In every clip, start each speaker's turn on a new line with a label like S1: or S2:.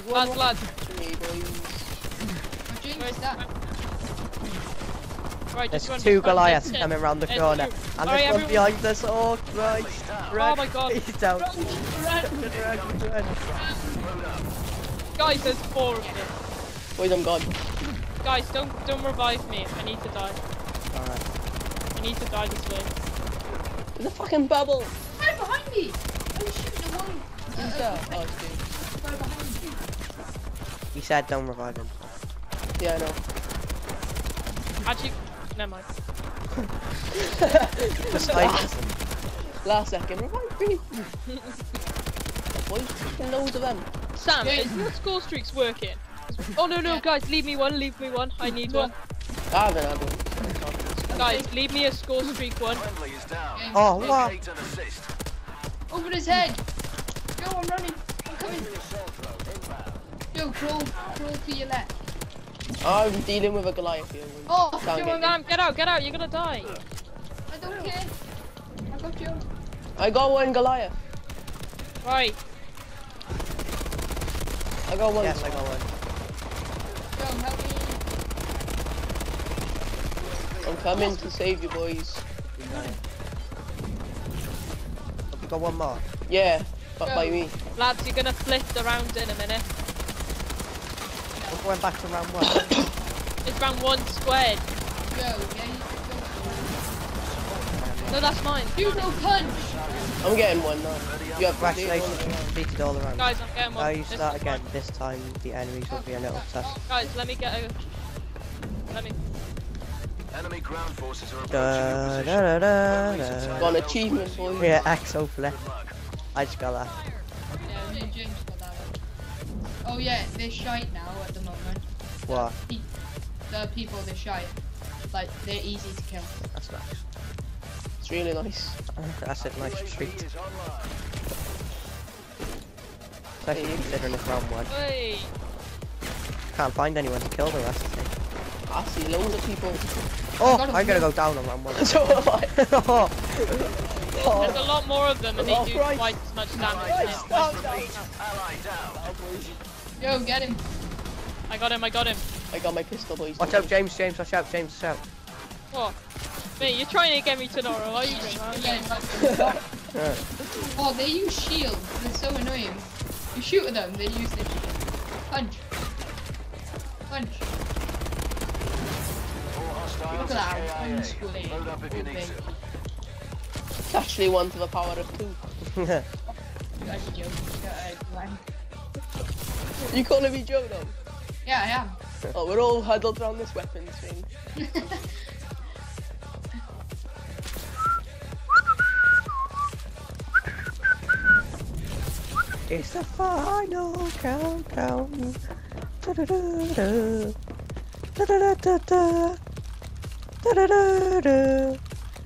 S1: Lads.
S2: Me, boys.
S3: Where's that?
S1: Right,
S4: There's
S1: just
S4: two
S1: run,
S4: Goliaths
S1: just
S4: coming around the
S1: There's
S4: corner.
S1: two.
S4: And
S1: Alright,
S4: there's one
S1: everyone.
S4: behind us. Oh, Christ. Run.
S1: Oh my god.
S4: He's down.
S3: Run.
S4: Run.
S1: Guys, there's 4 of them.
S2: Boys, I'm gone.
S1: Guys, don't revive me. I need to die.
S4: Alright.
S1: I need to die this way.
S2: There's a fucking bubble.
S3: Right behind me! I was shooting at one.
S2: Who's that? Oh, it's dude.
S3: Right behind you.
S4: He said don't revive him.
S2: Yeah, I know.
S1: Actually, never mind.
S4: Just like
S2: Last second, revive me. Boys, fucking loads of them.
S1: Sam,
S3: Yeah.
S1: is your score streaks working? Oh no,
S3: Yeah.
S1: guys, leave me one. I need one.
S2: I haven't.
S1: Guys, leave me a score streak one.
S4: Oh, what?
S3: Over his head! Go, I'm running! I'm coming! Go, crawl to your left.
S2: I'm dealing with a Goliath here.
S3: Oh,
S2: Can't
S3: Joe,
S2: get
S1: Sam, get out, you're gonna die.
S3: I don't care. I got you.
S2: I got one Goliath.
S1: Right,
S2: I got one.
S4: Yes, I got one.
S3: Joe, help me.
S2: I'm coming to save you, boys.
S4: Have you got one more?
S2: Yeah, but by me.
S1: lads, you're gonna flip around in a minute.
S4: We're going back to round 1.
S1: It's round 1 squared.
S3: Joe, yeah,
S1: No, that's mine.
S3: you go punch!
S2: I'm getting one now. You have
S4: Congratulations, you completed all the rounds.
S1: Guys, I'm getting one.
S4: Now you
S1: This
S4: start
S1: is
S4: again.
S1: mine.
S4: This time the enemies will be a little tough.
S1: Guys, let me get a. Let me.
S5: Enemy ground forces are
S4: Da,
S5: approaching
S4: da,
S5: your
S4: da,
S5: position.
S4: da, da.
S2: Got an achievement, boys.
S4: Yeah, Axel flip. I just got that.
S3: Yeah, me and James got that one. Oh yeah, they're shite now at the moment.
S4: What?
S3: The people they're shite. Like, they're easy to kill.
S4: That's nice.
S2: It's really nice.
S4: That's a nice treat.
S5: UAV is online.
S4: Especially considering it's round 1.
S1: Hey.
S4: Can't find anyone to kill the rest of it.
S2: I see loads of people.
S4: Oh,
S3: got a
S4: I gotta
S3: blue.
S4: go down on round 1.
S2: So am I.
S4: Oh,
S1: There's a lot more of them and they
S2: Oh,
S1: do
S2: Christ.
S1: quite as much damage.
S2: Christ,
S1: now.
S2: down, down.
S5: Ally down.
S3: Yo, get him.
S1: I got him.
S2: I got my pistol, boys.
S4: watch out, James, watch out, James, watch out.
S1: What? Mate, you're trying to get me to Nora, are you?
S3: Oh, they use shields. They're so annoying. You shoot at them, they use their shield. Punch. Punch.
S5: All hostiles
S3: Look at that.
S5: are KIA.
S3: Unschooling.
S5: Load up if you need to.
S2: It's actually 1 to the power of 2.
S3: That's a joke.
S2: You calling me Joe though?
S3: Yeah, I am.
S2: Oh, we're all huddled around this weapons thing.
S4: It's the final countdown. Da-da-da-da. Da-da-da-da-da. Da-da-da-da.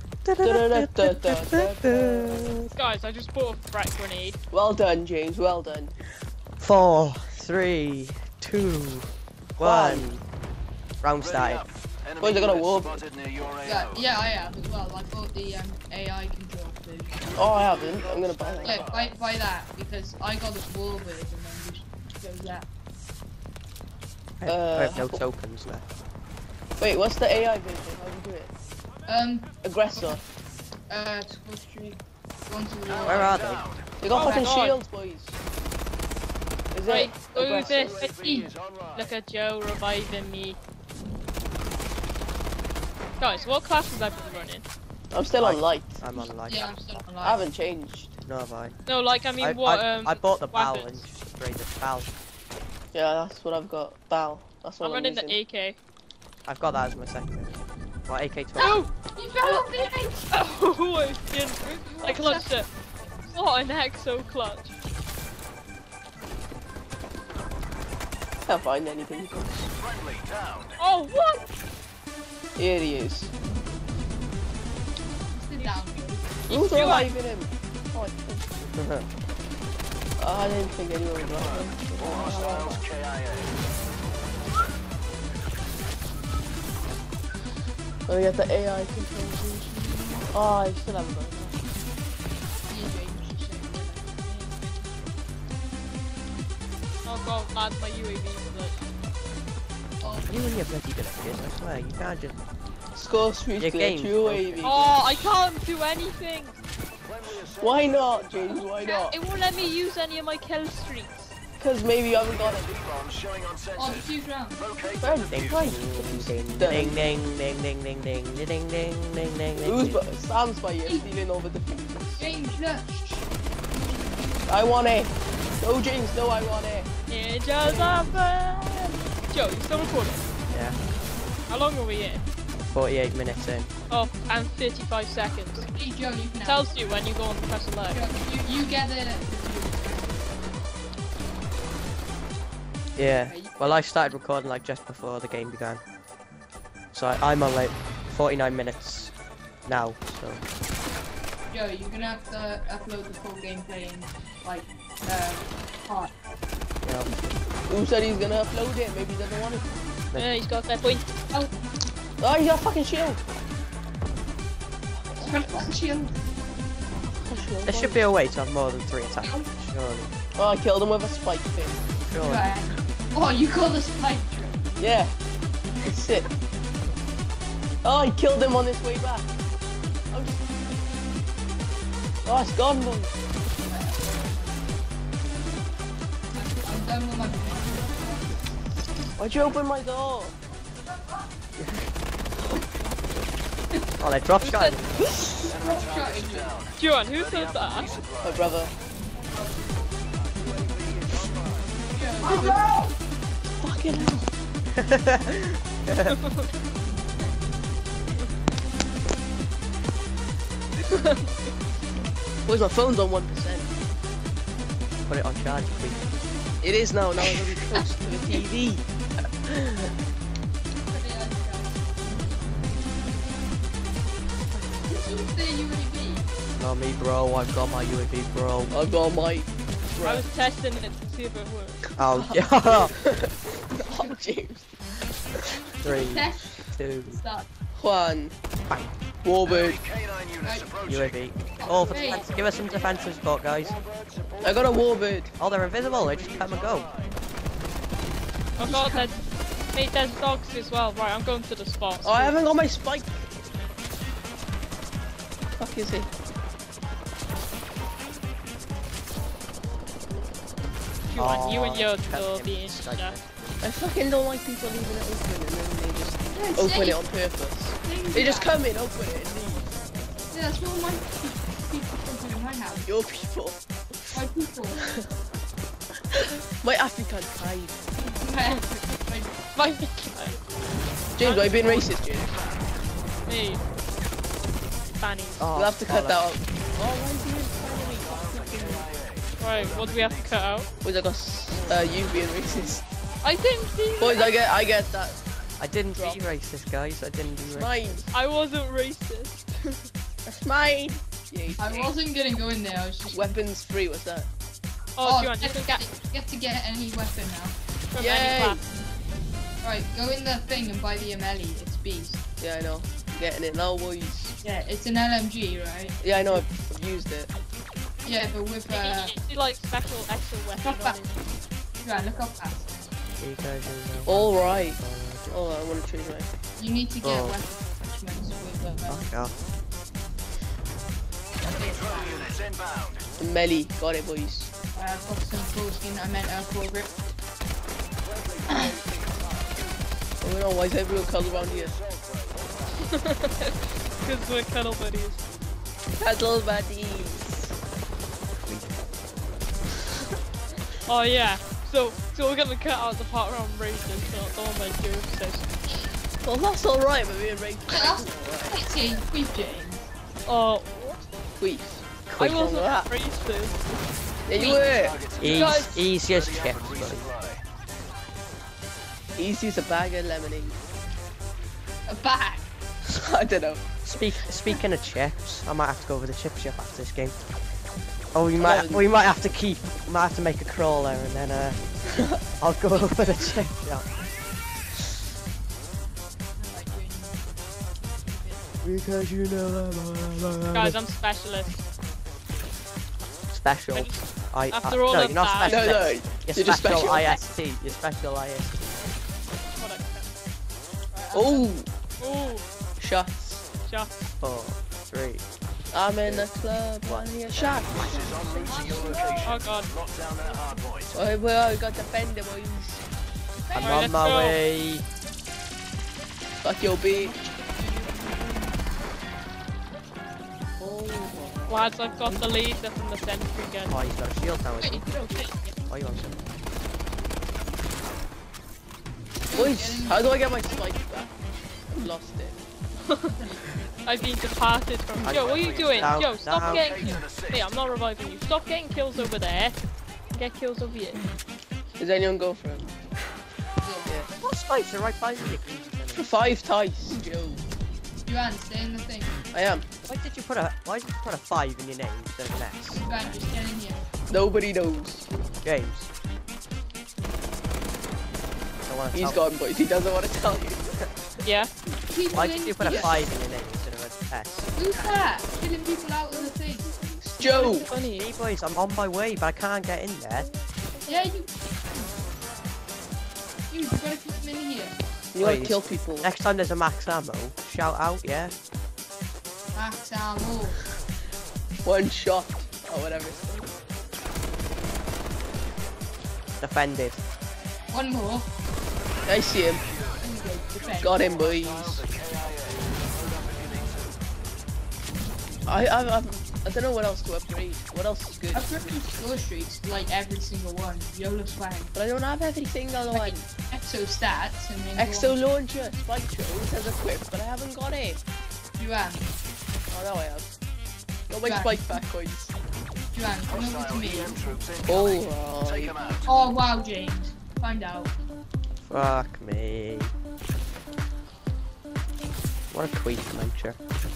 S4: Da-da-da-da-da.
S1: Guys, I just bought a frag grenade.
S2: Well done, James. Well done.
S4: 4, 3, 2, 1. Round started.
S5: Enemy
S2: Boys, I got a
S5: units
S2: wolf.
S5: spotted near your
S3: Yeah,
S5: AO.
S3: yeah, I am as well. I bought the AI control version.
S2: Oh, I haven't. I'm gonna buy that.
S3: Yeah, buy that because I got this wall version and then just goes that.
S4: I have no tokens left.
S2: Wait, what's the AI version? How do you do it? Aggressor.
S3: Squad streak. One to the wall.
S4: Where are they?
S2: They got
S1: Oh
S2: fucking
S1: my God.
S2: shields, boys. Is
S1: Right,
S2: it?
S1: do
S2: Aggressor?
S1: this.
S5: UAV is online.
S1: Look at Joe reviving me. Guys, what classes have I been running?
S2: I'm still on light.
S4: I'm on light.
S3: Yeah, I'm still
S2: I
S3: alive.
S2: haven't changed.
S4: No, have I?
S1: No, like, I mean,
S4: I,
S1: what,
S4: I bought the BAL and
S1: weapons?
S4: just upgraded the BAL.
S2: Yeah, that's what I've got. Bal. That's what
S1: I'm
S2: I'm
S1: running the
S2: using.
S1: AK.
S4: I've got that as my second. What, AK-12?
S1: No!
S3: You fell off the edge!
S1: Oh, I didn't. I clutched it. What an exo clutch.
S2: Can't find anything.
S5: Friendly down.
S1: Oh, what?
S2: Here he is.
S3: Sit down.
S2: Who's
S1: doing-
S2: reviving him? Oh, I didn't think anyone would revive him.
S5: All hostiles KIA.
S2: Let me get the AI controls. Oh, I still haven't got it.
S1: Oh god, add my UAV glitch.
S4: You and your bloody glitches, I swear, you can't just...
S2: Score streak
S4: Your
S2: glitch,
S4: game's
S2: UAV.
S1: Oh, I can't do anything.
S2: Why not, James? Why not?
S1: It won't let me use any of my kill streaks.
S2: Because maybe you haven't got it.
S5: Bomb showing on
S3: Oh,
S5: sensors.
S3: defuse round.
S5: Locate
S2: Friend,
S4: Ding
S2: friend.
S4: ding ding ding ding ding ding ding ding ding ding ding
S2: Who's
S4: ding.
S2: Sam's by you stealing over the fuses.
S3: James, look.
S2: I want it. No, James, no, I want it.
S1: It just happened. Joe, you still recording?
S4: Yeah,
S1: How long are we in?
S4: 48 minutes in.
S1: Oh, and 35 seconds.
S3: Hey, Joe, you can
S1: Tells you when you go on the press alert.
S3: Joe, you get it.
S4: Yeah, well I started recording like just before the game began. So I'm on like 49 minutes now, so...
S3: Joe, you're gonna have to upload the full gameplay in, like, part.
S4: Yeah.
S2: Who said he's gonna upload it? Maybe he doesn't want it.
S1: Yeah, he's got a fair point.
S3: Oh,
S2: Oh, he got a fucking shield.
S3: shield.
S4: There should be a way to have more than 3 attacks, surely.
S2: Oh, I killed him with a spike thing.
S4: Surely.
S3: Right. Oh, you call the spike trick.
S2: Yeah. It's sick. Oh, I killed him on this way back. I'm just... Oh, it's gone, boy.
S3: I'm done with my
S2: Why'd you open my door?
S4: Oh, they drop shot.
S1: Joan, who said that?
S2: My brother. Fucking hell. Boys, my phone's on 1%.
S4: Put it on charge, please.
S2: It is now, now I'm gonna be close to the TV.
S4: Not me, bro. I've got my UAV, bro.
S2: I've got my...
S1: I was testing it to see if it worked.
S4: Oh, yeah.
S2: Oh, James.
S4: 3,
S3: Test
S4: 2,
S3: start.
S2: Juan.
S4: bang.
S2: Warbird.
S5: K9 units approaching.
S4: UAV. Oh, for defense. Give us some defensive support, guys.
S2: I got a warbird.
S4: Oh, they're invisible. They just come and go.
S1: Oh god, there's dogs as well. Right, I'm going to the spot.
S2: Oh, I haven't got my spike. Fuck is it?
S1: Joan, you and your
S4: Oh,
S1: door
S4: fucking
S1: being
S4: strike
S1: stuff.
S2: I fucking don't like people leaving it open and then they just
S3: Yeah,
S2: open it
S3: safe.
S2: on purpose.
S3: Things
S2: They just
S3: like
S2: come in, open it, and leave.
S3: that. Yeah, that's what my people come in my house.
S2: Your people.
S3: My people.
S2: My African tribe.
S1: My
S2: James, I've been racist, James.
S1: me. Fannies.
S4: Oh,
S2: You'll have to cut that
S4: bollocks.
S2: out. Oh, why are you
S1: Right, what do we have to cut out?
S2: Boys, I got you being racist.
S1: I didn't see
S2: Boys,
S1: that.
S2: I get that.
S4: I didn't be racist, guys. I didn't be
S2: It's
S4: racist.
S2: mine.
S1: I wasn't racist.
S2: That's mine. Yeah,
S3: I wasn't gonna go in there, I was just...
S2: weapons free. What's that?
S1: Oh, Joan, you
S3: you
S1: can get
S3: have to get any weapon now.
S1: from
S2: Yay.
S1: any class.
S3: Right, go in the thing and buy the MLE, it's beast.
S2: Yeah, I know. Getting it now, boys.
S3: Yeah, it's an LMG, right?
S2: Yeah, I know. I've used it.
S3: Yeah, but with
S1: It's like special extra weapon
S3: Look
S1: on
S3: back.
S1: it.
S3: Right, look up fast.
S4: You guys know.
S2: All right. Oh, I want to change my.
S3: You need to get
S4: Oh.
S3: weapon attachments with
S4: Fuck off.
S5: Drone units inbound.
S2: The melee. Got it, boys.
S3: I've got some full skin, I meant full grip.
S2: Oh no, why is everyone cuddled around here?
S1: Because we're cuddle buddies.
S2: Cuddle buddies.
S1: Oh yeah. So we're gonna cut out the part around racist, not the one by Joe says.
S2: Well, that's alright, but being racist.
S3: That's
S2: Alright.
S3: pretty weak, James.
S1: Oh,
S2: Queef.
S1: I
S2: Quick on
S1: wasn't
S2: that.
S1: racist.
S2: Yeah, you were.
S1: Guys.
S4: Easy as chips, buddy.
S5: Supply.
S2: Easy as a bag of lemonade.
S3: A bag.
S2: I don't know.
S4: Speaking of chips, I might have to go over the chip shop after this game. Oh, we
S2: Oh,
S4: might have to make a crawler and then I'll go over the chip shop. Because you know
S1: Guys, I'm specialist.
S4: special.
S1: After all
S4: no,
S1: of
S4: you're not
S1: that-
S4: special.
S2: No, no,
S4: You're
S2: you're just
S4: special
S2: special.
S4: IST. You're special IST.
S1: What a-
S2: Oh,
S1: Ooh,
S2: shots.
S1: shot.
S4: 4, 3.
S2: I'm in the club. One here, shot.
S5: This is en route to your location.
S1: Oh god.
S5: Lock down that hard point.
S2: Oh, well, we got defender, boys.
S4: I'm
S1: Alright,
S4: on
S1: let's
S4: my
S1: go.
S4: way.
S2: Fuck your bitch. Oh,
S1: Lads, I've got the laser from the sentry gun.
S4: Oh, he's got a shield now,
S1: Wait,
S4: isn't he?
S1: you don't think-
S4: Oh, you want some?
S2: boys, how do I get my spike back? I've lost it.
S1: I've been departed from.
S4: I-
S1: Yo, what are you doing?
S4: Down,
S1: Yo, stop
S4: down.
S1: getting. Hey, I'm not reviving you. Stop getting kills over there. Get kills over here.
S2: Does anyone go for him?
S4: What spikes are right by me?
S2: For 5 ties, Joe.
S3: Joanne, stay in the thing.
S2: I am.
S4: Why did you put a 5 in your name instead of an S?
S3: Joanne, just get in here.
S2: Nobody knows.
S4: James. Don't wanna
S2: He's
S4: tell-
S2: gone, boys. He doesn't want to tell you.
S1: Yeah.
S3: People
S4: Why
S3: in
S4: did you put a
S3: here.
S4: 5 in your name instead of an S?
S3: Who's that? Killing people out of the thing.
S2: It's Joe.
S1: Funny.
S4: Hey boys, I'm on my way, but I can't get in there.
S3: Yeah, you gotta keep them in here.
S2: You want to
S4: Please.
S2: kill people.
S4: Next time there's a max ammo, shout out, yeah?
S3: Max ammo.
S2: 1 shot. Or whatever it's called.
S4: Defended.
S3: One more.
S2: I see him.
S3: There we go. Defend.
S2: Got him, boys. I don't know what else to upgrade. What else is good?
S3: I've written score streaks like every single one. YOLO swag.
S2: But I don't have every single one.
S3: Exo stats and then
S2: Exo launcher, spike shows has equipped, but I haven't got it.
S3: Joanne,
S2: Oh, now I have. Got my
S3: Right.
S2: spike back, boys.
S3: Joanne, come over to
S5: Hostile
S3: me.
S5: EM troops incoming. Take
S2: Alright.
S5: them out.
S3: Oh wow, James. Find out.
S4: Fuck me. What a tweet muncher.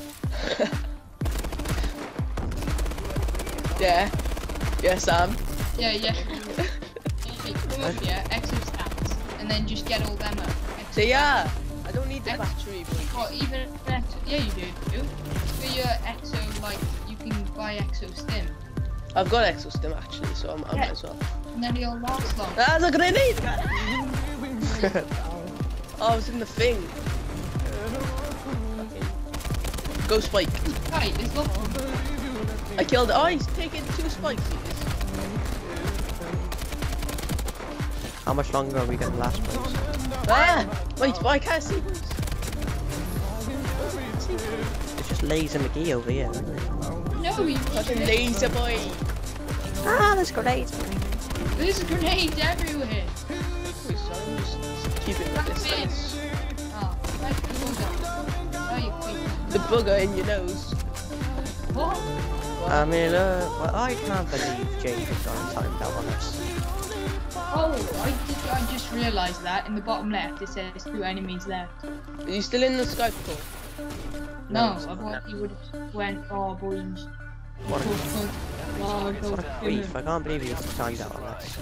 S2: Yeah. Yeah, Sam.
S3: Yeah, yeah. Okay, come over here, Exo stats, and then just get all them up.
S2: So yeah, I don't need the
S3: Ex-
S2: battery, boys.
S3: Or even an Exo. Yeah, you do. For your Exo, like you can buy Exo Stim,
S2: I've got exo stim actually, so I might as well.
S3: and then it'll last long.
S2: That's a grenade! Oh, I was in the thing. Go spike.
S3: Right, it's not.
S2: I killed. Oh, he's taking 2 spikes.
S4: How much longer are we gonna last, boys?
S2: Ah! Wait, I can't see boys.
S4: It's just Laser McGee over here.
S3: No, you
S2: Fucking laser boy.
S4: Ah, there's grenades.
S3: There's grenades everywhere.
S2: Wait, sorry, I'm just keeping the distance.
S3: Oh, right, the bugger. Oh, you quick.
S2: The booger in your nose.
S3: What?
S4: I mean, well, I can't believe James has gone timed out on us.
S3: Oh, I just realised that in the bottom left it says 2 enemies left.
S2: Are you still in the Skype call?
S3: No,
S4: it's
S3: I
S4: not.
S3: thought you would have went, oh boys.
S4: What a,
S3: Oh,
S4: what a queef. I can't believe he's timed out on us.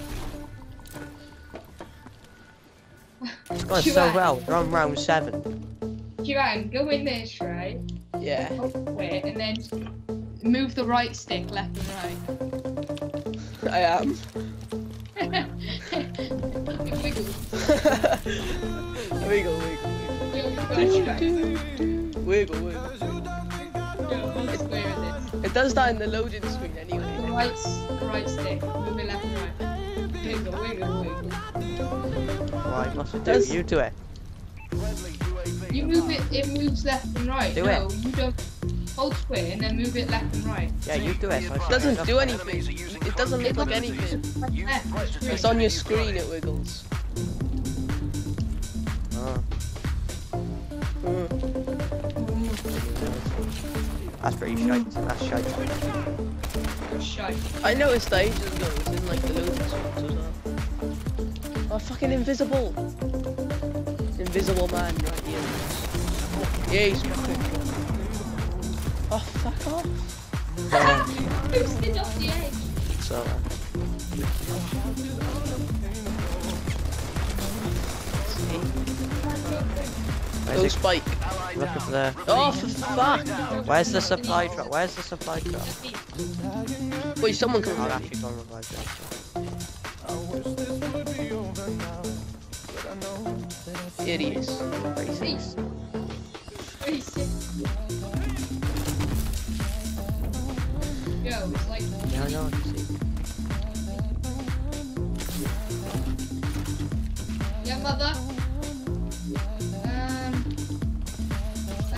S4: It's going so well. We're on round 7.
S3: Joanne, go in this, right?
S2: Yeah.
S3: Wait, and then move the right stick left and
S2: I am.
S3: right. Wiggle.
S2: Wiggle, wiggle, wiggle, wiggle. It does that in the loading screen anyway.
S3: The right stick. Move it left and right. Wiggle, wiggle, wiggle.
S4: Why? What's it do?
S2: Does-
S4: You do it.
S5: Friendly UAV
S3: You move it, it moves left and right.
S4: Do
S3: no, you don't. Hold square and then move it left and right.
S4: Yeah, you do it. So I
S2: It
S4: should
S2: doesn't
S4: just-
S2: do anything. It doesn't look like anything.
S5: Use press to
S2: It's on your screen, it wiggles.
S4: Oh, that's pretty shite. That's shite.
S3: Shite.
S2: I noticed that ages ago it was in like the loading screens as well. Oh, fucking invisible. Invisible man right here. Yeah, he's quick. Oh, fuck off.
S3: Boosted off the edge.
S4: So,
S2: Go
S4: where's it?
S2: spike.
S5: Allied
S4: Looking for the.
S2: Oh, for fuck!
S4: Where's the supply drop? Where's the supply drop?
S2: Wait, someone can
S4: I'll actually go and revive them.
S2: Idiots.
S4: Racist.
S3: Yo, it's like.
S4: Yeah, I know. I can see.
S3: Yeah, mother. I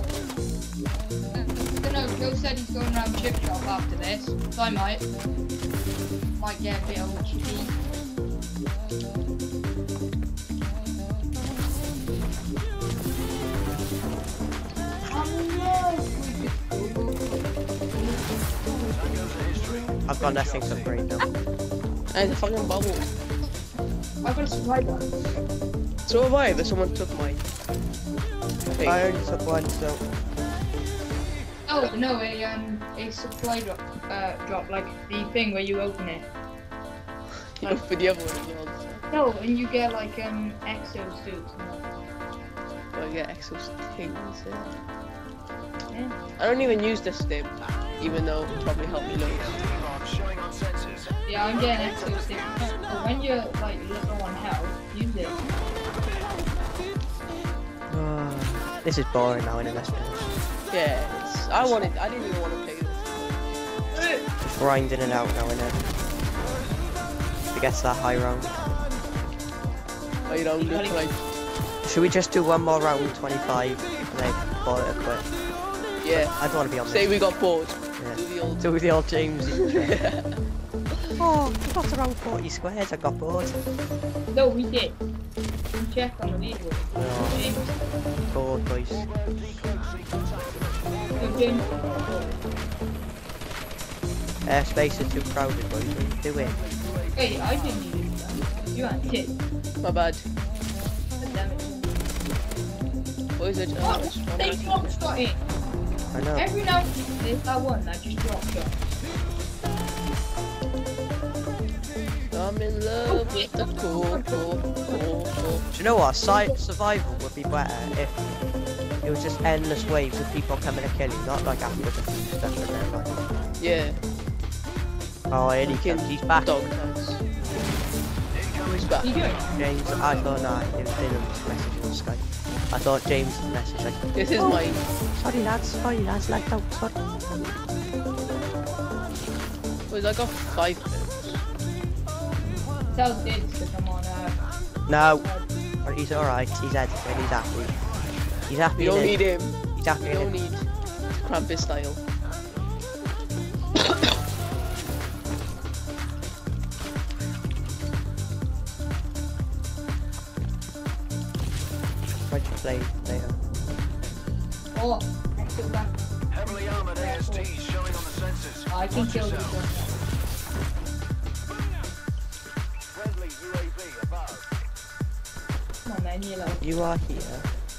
S3: don't know. Joe said he's going around chip shop after this, so I might get a bit of HP.
S4: I've got nothing to upgrade now.
S2: And the fucking bubble.
S3: I've got a supply box.
S2: So have I, but someone took mine.
S4: I only took one, so.
S3: Oh no, a supply drop, like the thing where you open it.
S2: You know, for the other one, you know.
S3: No, and you get like exo suits.
S2: I get exos things.
S3: Yeah.
S2: I don't even use this stim, even though it probably helped me loads.
S5: T-bomb showing on sensors.
S3: Yeah, I'm getting exo suits. But when you're like low on health, use it.
S4: This is boring now in an SPS.
S2: Yeah, I didn't even want to play this.
S4: Just grinding it out now, innit? To get to that high round.
S2: Oh, you know, I'm just like,
S4: Should we just do one more round, 25, and then call it a quit?
S2: yeah.
S4: I don't want to be on
S2: Say
S4: this.
S2: we got bored.
S4: Yeah.
S2: Do the old.
S4: Do the old James. Oh, we got around 40 squares, I got bored.
S3: No, we did. We checked on the leaderboard.
S4: Oh, bored, boys.
S3: Good game.
S4: Airspace is too crowded, boys. What are you doing?
S3: Hey, I didn't need it. You ain't kid.
S2: My bad.
S3: Damn it.
S2: What is it?
S3: Oh, they drop shot it.
S4: I know.
S3: Every now and then there's that one that just drop shot.
S2: I'm in love with the cool.
S4: Do you know what? Survival would be better if it was just endless waves of people coming to kill you, not like after the stuff in there. Like.
S2: Yeah.
S4: Oh, here he comes. He's back.
S2: Dog tags. Who's back?
S3: You doing?
S4: James, I thought no, it was Dylan's message on Skype. I thought James' message like,
S2: This is mine.
S4: sorry lads, like that, sorry.
S2: Wait, I got 5 minutes.
S3: Tell Dids to come on
S4: No, he's alright, he's editing, he's happy. He's happy.
S2: We don't
S4: innit?
S2: need him.
S4: He's happy.
S2: We don't
S4: innit?
S2: need Krampus style.
S4: Why'd you play later?
S3: Oh, I still back.
S5: Heavily armored ASTs showing on the sensors.
S3: I can
S5: Watch
S3: kill this
S5: yourself.
S3: one.
S5: Friendly UAV above.
S3: Come on, man, yellow.
S4: You are here.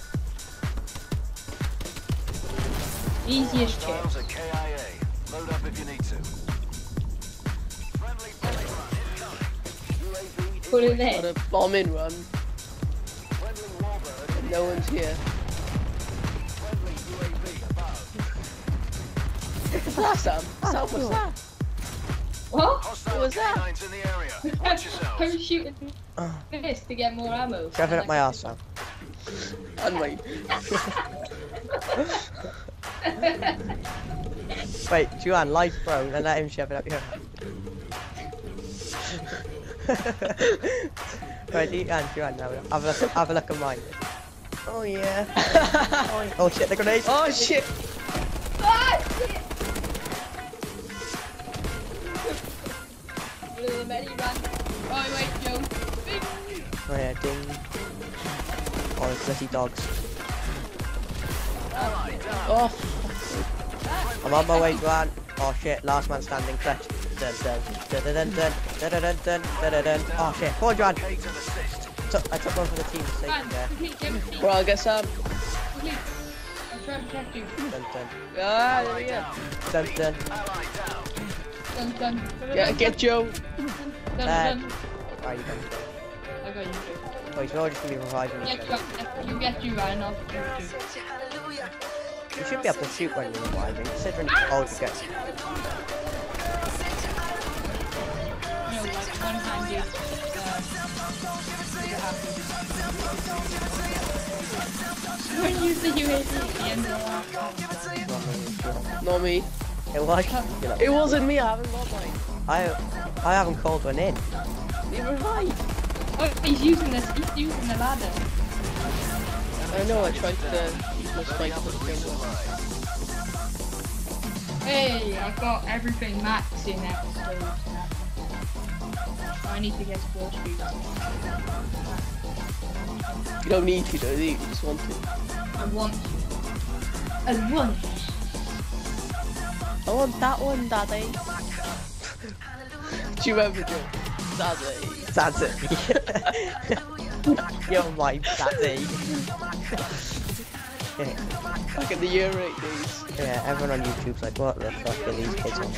S3: Easiest chip.
S5: Hostiles at KIA. Load up if you need to. Friendly bomb run incoming. UAV
S3: Put it
S2: Got
S3: there.
S2: a bombing run.
S5: friendly warbird.
S2: And no one's here.
S5: Friendly UAV above.
S2: What's that, Sam? Sam, what's that?
S3: What?
S5: Hostile
S2: was that?
S5: K9s in the area. Watch yourself.
S3: I was shooting this to get more ammo.
S4: Shove it up my arse now.
S2: And mine.
S4: Wait, Juan, live bro, and let him shove it up your Right, eat and Juan now. Have a look at mine. Oh yeah. Oh shit, the grenade.
S2: Oh shit!
S3: Ah, shit! Little Betty run. Oh wait, Joe. Bing.
S4: Oh yeah, ding. Oh, the bloody dogs.
S2: Oh,
S4: I'm on my way, Juan. Oh shit, last man standing, clutch. Dun dun dun dun dun dun dun dun dun dun dun dun. Oh shit, come on, Juan.
S5: K to assist.
S4: I took one for the team to save
S3: Run.
S4: there.
S3: Complete, complete,
S2: well, I guess
S3: complete. I'm trying to protect you.
S4: Dun dun
S2: ah, there we go.
S4: dun dun.
S5: Ally down.
S3: Dun dun.
S2: Yeah, get Joe.
S3: Dun
S4: Dad.
S3: dun.
S4: Why are you done?
S3: I got you. Joe.
S4: Boys, we're all just gonna be reviving each
S3: Get
S4: other.
S3: you, you get you, Ryan. I'll protect you.
S4: You should be able to shoot when you're reviving, considering it's hard to get.
S3: No, like one-handed. Don't use the UAV at the end of the last.
S2: Not me.
S4: It was.
S2: It wasn't me. I haven't got mine.
S4: I haven't called one in.
S2: Neither have I.
S3: Oh, he's using this. He's using the ladder.
S2: I know. I tried to use my spike for the game.
S3: Hey, I've got everything max in episode. I need to get score streak.
S2: You don't need to, though, do you? You just want to.
S3: I want to. I want.
S2: I want that one, Daddy. Do you remember, Joe? Daddy.
S4: Daddy. You're my daddy.
S2: Back in the year 8 days.
S4: Yeah, everyone on YouTube's like, what the fuck are these kids on?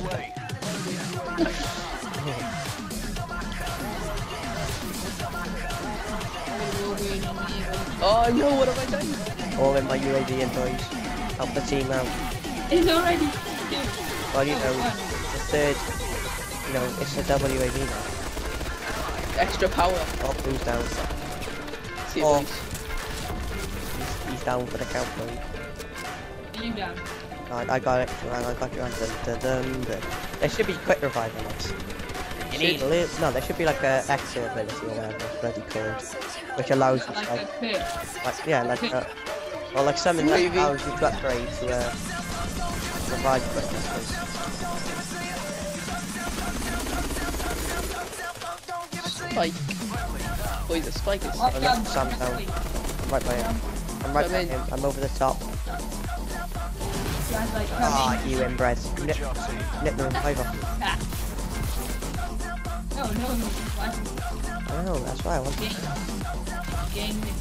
S2: Oh no, what have I done?
S4: All in my UAV and toys. Help the team out.
S3: It's already.
S4: Well, you know, the third, you know, it's a double UAV now.
S2: Extra power.
S4: Oh, who's down?
S2: See
S4: Oh.
S2: boys.
S4: He's down for the count point.
S3: Are you down?
S4: I got it. I got you on. There should be quick reviving us. You need no, there should be like a extra ability or whatever it's bloody called, which allows you to
S3: Like a pit.
S4: yeah, like or like something that
S2: Maybe.
S4: allows you to upgrade to revive quickness.
S2: Spike. Boys, the spike is.
S3: Oh,
S4: look, Sam's down. I'm right by him. I'm right by him. I'm over the top.
S3: Guys, like,
S4: Ah,
S3: come in.
S4: you inbred. Nip the revive off.
S3: Ah. No, what?
S4: Oh, that's why I want to.
S3: Game is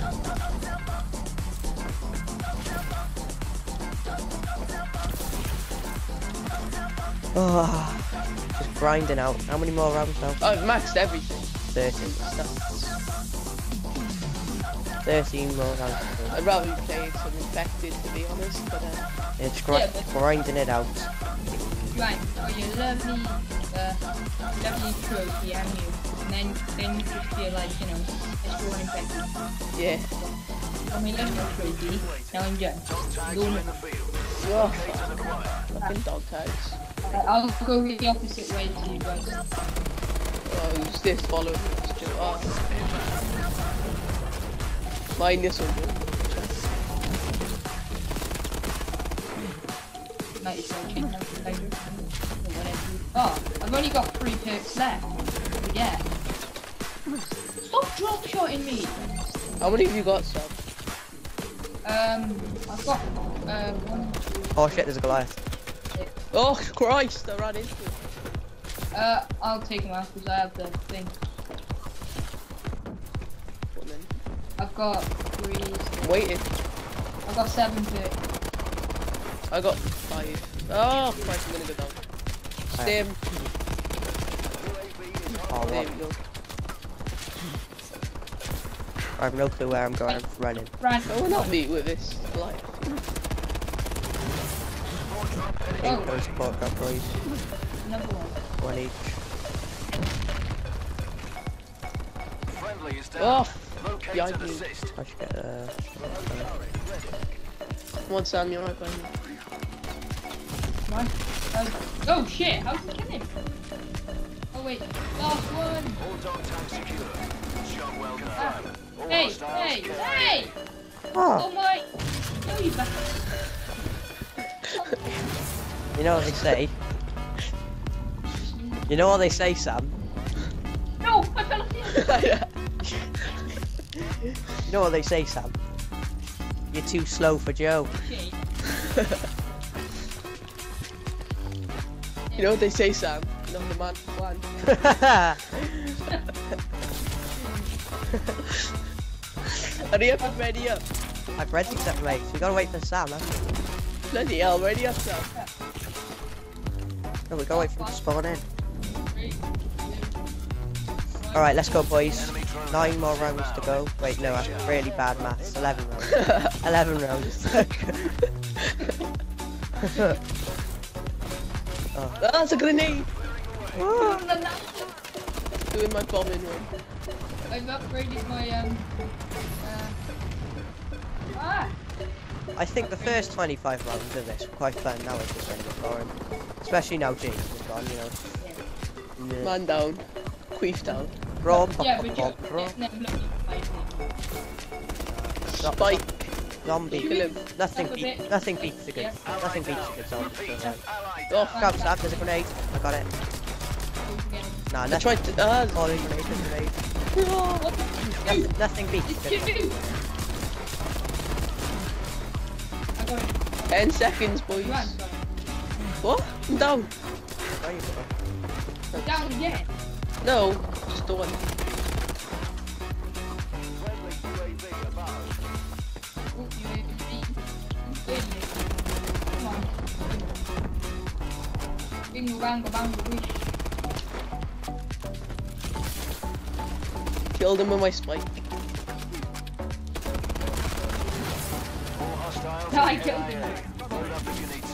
S4: Oh, just grinding out. How many more rounds now?
S2: I've maxed everything.
S4: 13. 13 more rounds.
S2: I'd rather be playing some infected, to be honest, but
S4: It's
S3: Yeah, but-
S4: grinding it out.
S3: right. Oh, you lovely trophy, and then you just feel like, you know, it's going infected.
S2: yeah.
S3: I mean, let's go crazy. Now I'm done. Going
S2: Oh, fucking dog tags.
S3: I'll go the opposite way to you guys.
S2: Oh, who's this following me? Oh. Mine this one, dude.
S3: Oh, I've only got 3 perks left. Yeah. Stop drop shotting me.
S2: How many have you got, Sam?
S3: I've got 1, 2.
S4: Oh shit, there's a Goliath.
S2: Oh, Christ, I ran into it.
S3: I'll take him out because I have the thing.
S2: What then?
S3: I've got 3.
S2: I'm waiting.
S3: I've got 7 perks.
S2: I got 5. Oh, Christ, I'm gonna go down. Stem.
S4: Oh,
S2: There
S4: what?
S2: we go.
S4: I have no clue where I'm going. I'm running.
S3: Right.
S2: No, not me with this life.
S4: Eight goes support drop, boys.
S3: Another one.
S4: 1 each.
S5: Friendly is down.
S2: Oh,
S5: Locate
S2: behind
S5: and
S2: you.
S5: assist.
S4: I should get
S2: Come on, Sam, you're right behind me.
S3: One. Oh shit! How did you kill him? Oh wait, last one.
S5: All dog tags secure. Job well done. All
S3: Hey,
S5: hostiles
S3: hey,
S5: carried.
S3: hey!
S4: Oh,
S3: Oh my! No, you bastard!
S4: you know what they say? You know what they say, Sam?
S3: No, I fell off the edge.
S4: You know what they say, Sam? You're too slow for Joe.
S3: Shit.
S2: You know what they say, Sam? You're not the man for one. Hurry up and ready up.
S4: I've read except mate. We gotta wait for Sam, haven't we?
S2: Bloody hell, ready up, Sam.
S4: No, we gotta wait for him to spawn in.
S3: 3, 2, 1.
S4: Alright, let's go, boys. 9 more rounds to go. Wait, no, that's really bad maths. 11 rounds. 11 rounds. Oh.
S2: That's a grenade! Doing my bombing one.
S3: I've upgraded my
S4: I think the first 25 rounds of this were quite fun. Now it's just ended boring. Especially now James is gone, you know. Yeah.
S2: Man down. Queef down.
S4: Rob,
S3: yeah, but
S4: Rob,
S3: you
S4: Rob.
S3: never looked at
S2: Spike.
S4: Zombie.
S2: Kill him.
S4: Nothing
S3: Stop a
S4: beats.
S3: bit.
S4: Nothing beats a good.
S3: Yeah.
S4: Nothing beats a good zombie. So, like.
S2: Oh,
S4: Grab stab. There's a grenade. I got it. Nah,
S2: I
S4: nothing.
S2: tried to.
S4: Oh, there's a grenade. There's a grenade.
S3: What the
S4: Nothing beats a
S3: It's
S4: good.
S3: two. I got it.
S2: 10 seconds, boys.
S3: Run,
S2: What? I'm down.
S4: Where you go?
S3: run. Down again.
S2: No, just the one.
S5: Friendly UAV above.
S3: Oh, you made me beat. Come on. Bingo, bango, bango, wish.
S2: Killed him with my spike.
S5: All hostiles.
S3: No, I
S5: in
S3: killed
S5: AIA.
S3: him.
S5: Load up if you need to.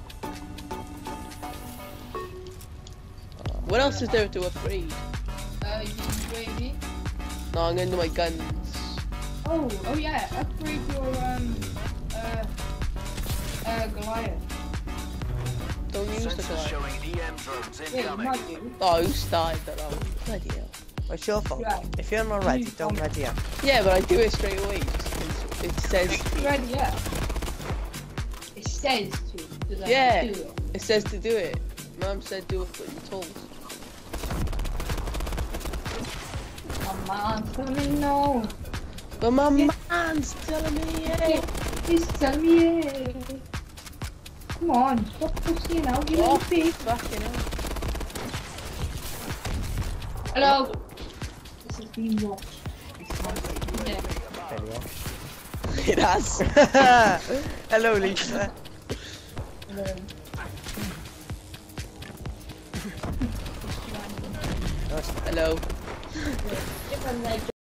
S2: What else is there to upgrade?
S3: You UAV.
S2: No, I'm gonna do my guns.
S3: Oh yeah, upgrade your Goliath.
S2: Don't use the
S5: Sensors
S2: guy.
S5: showing EM drones
S3: Yeah, you
S5: incoming.
S3: might do.
S2: Oh, who started that out? Bloody hell.
S4: It's your fault.
S3: Yeah.
S4: If you're not ready, don't ready up.
S2: Yeah, but I do it straight away. Just 'cause it says.
S3: Ready up. It says to. Does that
S2: Yeah.
S3: do it?
S2: It says to do it. Mom said do it what you told.
S3: Come on, tell me no.
S2: But my
S3: Yeah.
S2: man's telling me yeah.
S3: Please tell me yeah. Come on, stop pushing out, you
S2: Oh,
S3: little pig.
S2: fucking hell.
S3: Hello. This is being watched. Yeah.
S4: Anyway.
S2: It has.
S4: Hello, Lisa.
S2: Hello.
S3: Different like